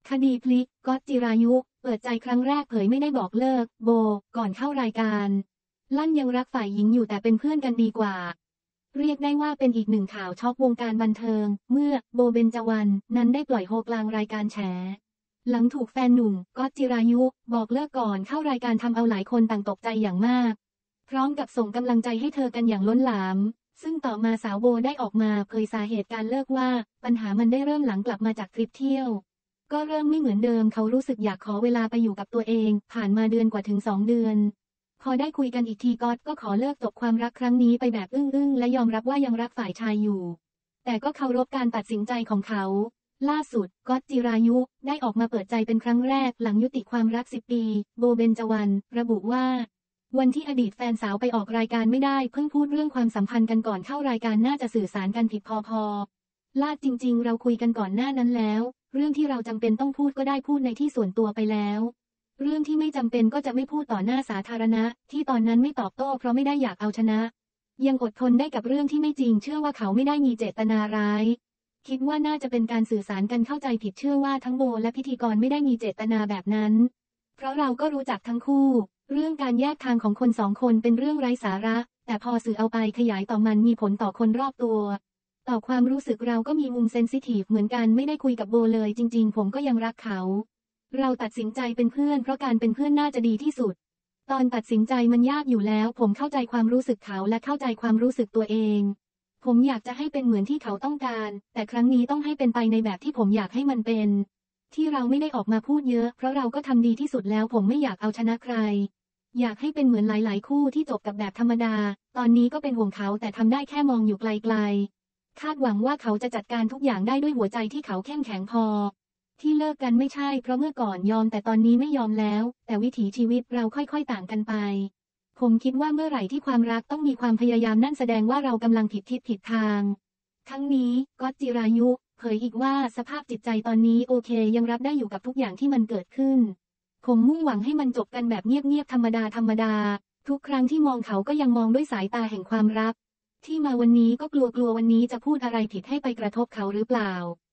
คดีพลิกก๊อตจิรายุเปิดใจครั้งแรกเผยไม่ได้บอกเลิกโบก่อนเข้ารายการลั่นยังรักฝ่ายหญิงอยู่แต่เป็นเพื่อนกันดีกว่าเรียกได้ว่าเป็นอีกหนึ่งข่าวช็อกวงการบันเทิงเมื่อโบเบญจวรรณนั้นได้ปล่อยโฮกลางรายการแฉหลังถูกแฟนหนุ่มก๊อตจิรายุบอกเลิกก่อนเข้ารายการทำเอาหลายคนต่างตกใจอย่างมากพร้อมกับส่งกำลังใจให้เธอกันอย่างล้นหลามซึ่งต่อมาสาวโบได้ออกมาเผยสาเหตุการเลิกว่าปัญหามันได้เริ่มหลังกลับมาจากทริปเที่ยวก็เริ่มไม่เหมือนเดิมเขารู้สึกอยากขอเวลาไปอยู่กับตัวเองผ่านมาเดือนกว่าถึง2 เดือนพอได้คุยกันอีกทีก๊อตก็ขอเลิกจบความรักครั้งนี้ไปแบบอึ้งและยอมรับว่ายังรักฝ่ายชายอยู่แต่ก็เคารพการตัดสินใจของเขาล่าสุดก๊อตจิรายุได้ออกมาเปิดใจเป็นครั้งแรกหลังยุติความรัก10 ปีโบเบญจวรรณระบุว่าวันที่อดีตแฟนสาวไปออกรายการไม่ได้เพิ่งพูดเรื่องความสัมพันธ์กันก่อนเข้ารายการน่าจะสื่อสารกันผิดพอลาดจริงๆเราคุยกันก่อนหน้านั้นแล้วเรื่องที่เราจำเป็นต้องพูดก็ได้พูดในที่ส่วนตัวไปแล้วเรื่องที่ไม่จำเป็นก็จะไม่พูดต่อหน้าสาธารณะที่ตอนนั้นไม่ตอบโต้เพราะไม่ได้อยากเอาชนะยังอดทนได้กับเรื่องที่ไม่จริงเชื่อว่าเขาไม่ได้มีเจตนาร้ายคิดว่าน่าจะเป็นการสื่อสารกันเข้าใจผิดเชื่อว่าทั้งโบและพิธีกรไม่ได้มีเจตนาแบบนั้นเพราะเราก็รู้จักทั้งคู่เรื่องการแยกทางของคน2 คนเป็นเรื่องไร้สาระแต่พอสื่อเอาไปขยายต่อมันมีผลต่อคนรอบตัวต่อความรู้สึกเราก็มีมุมเซนซิทีฟเหมือนกันไม่ได้คุยกับโบเลยจริงๆผมก็ยังรักเขาเราตัดสินใจเป็นเพื่อนเพราะการเป็นเพื่อนน่าจะดีที่สุดตอนตัดสินใจมันยากอยู่แล้วผมเข้าใจความรู้สึกเขาและเข้าใจความรู้สึกตัวเองผมอยากจะให้เป็นเหมือนที่เขาต้องการแต่ครั้งนี้ต้องให้เป็นไปในแบบที่ผมอยากให้มันเป็นที่เราไม่ได้ออกมาพูดเยอะเพราะเราก็ทำดีที่สุดแล้วผมไม่อยากเอาชนะใครอยากให้เป็นเหมือนหลายๆคู่ที่จบกับแบบธรรมดาตอนนี้ก็เป็นห่วงเขาแต่ทำได้แค่มองอยู่ไกลๆคาดหวังว่าเขาจะจัดการทุกอย่างได้ด้วยหัวใจที่เขาเข้มแข็งพอที่เลิกกันไม่ใช่เพราะเมื่อก่อนยอมแต่ตอนนี้ไม่ยอมแล้วแต่วิถีชีวิตเราค่อยๆต่างกันไปผมคิดว่าเมื่อไหร่ที่ความรักต้องมีความพยายามนั่นแสดงว่าเรากำลังผิดทิศผิดทางทั้งนี้ก๊อตจิรายุเผยอีกว่าสภาพจิตใจตอนนี้โอเคยังรับได้อยู่กับทุกอย่างที่มันเกิดขึ้นผมมุ่งหวังให้มันจบกันแบบเงียบๆธรรมดาทุกครั้งที่มองเขาก็ยังมองด้วยสายตาแห่งความรักที่มาวันนี้ก็กลัววันนี้จะพูดอะไรผิดให้ไปกระทบเขาหรือเปล่า